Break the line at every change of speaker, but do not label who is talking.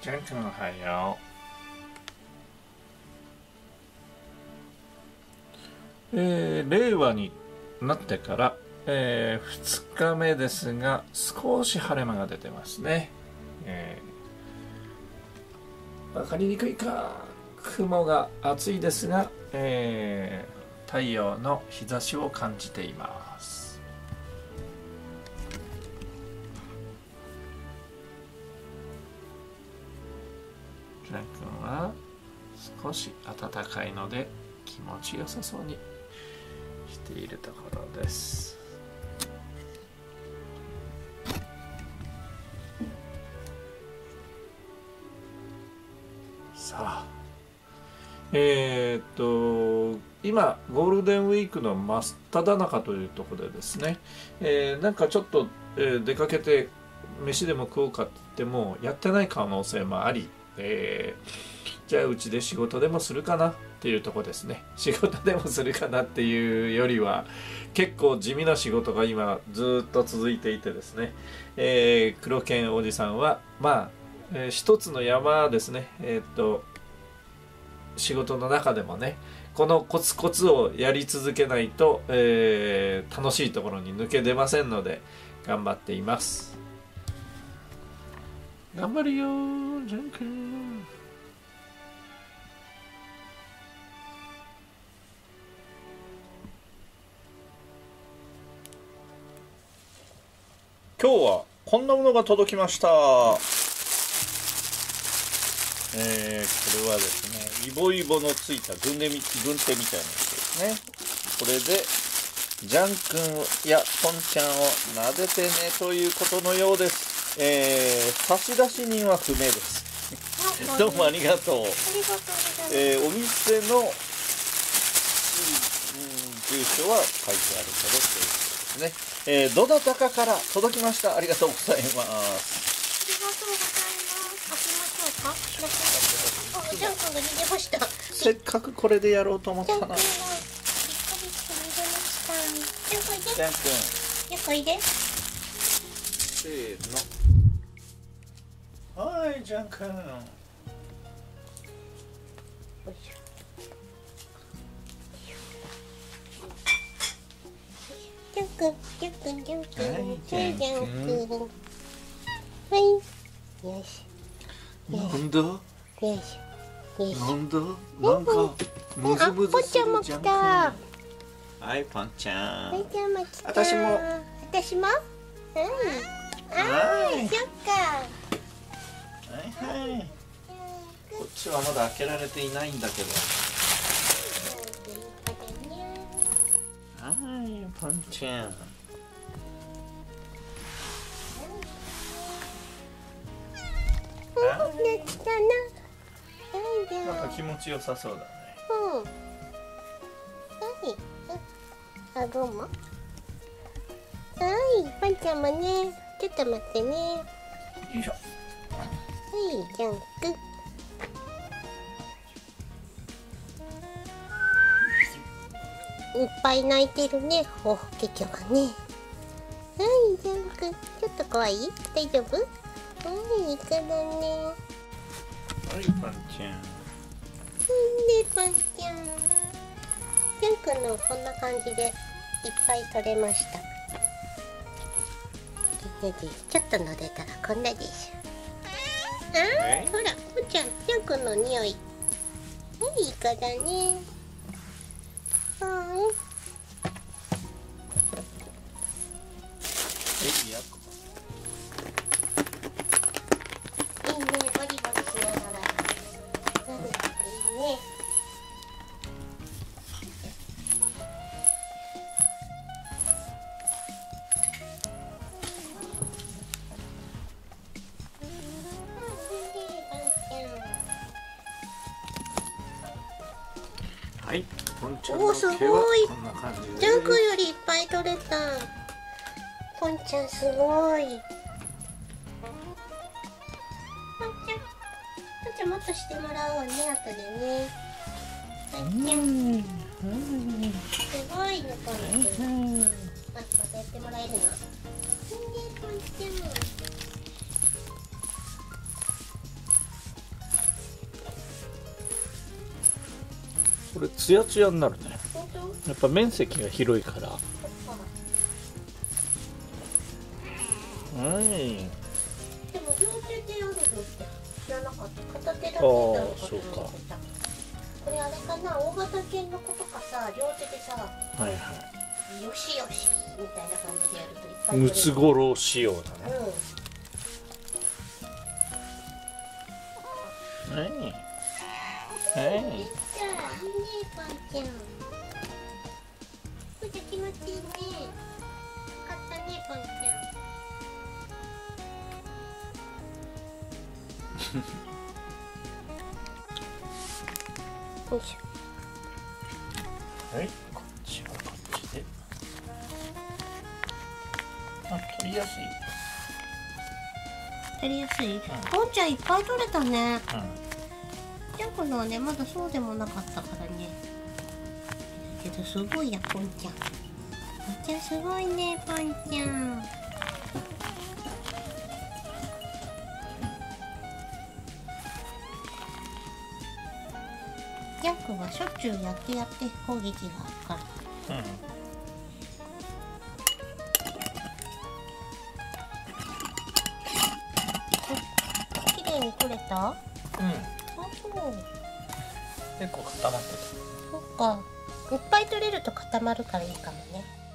ジャン君おはよう。令和になってから、2日目ですが少し晴れ間が出てますね。分かりにくいか、雲が厚いですが、太陽の日差しを感じています。ジャン君は少し暖かいので気持ちよさそうにしているところです。さあ、今ゴールデンウィークの真っ只中というところでですね、なんかちょっと、出かけて飯でも食おうかって言ってもやってない可能性もあり、じゃあうちで仕事でもするかなっていうところですね。仕事でもするかなっていうよりは結構地味な仕事が今ずっと続いていてですね、黒犬おじさんはまあ、一つの山ですね。仕事の中でもね、このコツコツをやり続けないと、楽しいところに抜け出ませんので頑張っています。頑張るよジャン君。今日はこんなものが届きました。これはですね、イボイボのついた軍手みたいなやつですね。これでジャン君やポンちゃんを撫でてねということのようです。差出人は不明です。どうもありがとう。お店の、住所は書いてあるけどということですね。どなたかから届きました。ありがとうございます。
ありがとうございます。開けましょうか。ジャン君が逃げました。
せっかくこれでやろうと思ったな。
ジャン君がびっくりして逃げました。
ジャン君。
よくいで。
せーの。はい、ジャン君。
ジャン君、ジャン君、ジャン君、ジャン君。はい、よし。
なんだ？
よし。よし。
なんだ？なんかムズムズするジャン君。はい、パンちゃん。
パンちゃんも来た。
私も。
私も？はい、そっか。
はいはい。こっちはまだ開けられていないんだけど。はい、パンちゃん。なんか気持ちよさそうだね。
あ、どうも。はい、パンちゃんもね、ちょっと待ってね。
よいしょ。
はい、ジャン君。いっぱい泣いてるね、おけけはね。はい、ジャン君、ちょっと怖い？大丈夫？はい、いいからね。
はい、パンちゃん。
ね、パンちゃん。ジャン君のこんな感じでいっぱい取れました。ちょっと撫でたらこんなでしょ。ほら、ぽんちゃん、ジャン君の匂い。はい、いいからね。はい。いいね、バリバリしながら撫でていいね。
はい、ポンちゃん
おー、す
の毛は
ごい。
こんな感じです。
ジャン君よりいっぱい取れた。ポンちゃんすごい。ポンちゃんもっとしてもらおうね、後でね。ポンちゃん。すごいね、ポンちゃん。またやってもらえるの。ポンちゃん。
これツヤツヤになるね。
本当？
やっぱ面積が広いから。はい。
でも両手でやるのって知らなかった。片手だけだ
ああ、そうか。
これあれかな、大型犬の子とかさ、両手でさ、
はいはい。
よしよしみたいな感じでやるといっぱい
ムツゴロウ仕様だね。はい。はい。
いいねパンちゃん。これ気持ちいいね。よかったねパンちゃん。よいしょ。
はい、こっちはこっちで。あ、取りやすい。
取りやすい。ポンちゃんいっぱい取れたね。
うん。
ジャンコのはね、まだそうでもなかったからね。けどすごいや、ポンちゃん。ポンちゃんすごいね、ポンちゃん。ジャンコはしょっちゅうやって攻撃があるから。
うん。
綺麗に取れた？
うん。
あ、そう。
結構固まってた。
そっか。いっぱい取れると固まるからいいかもね。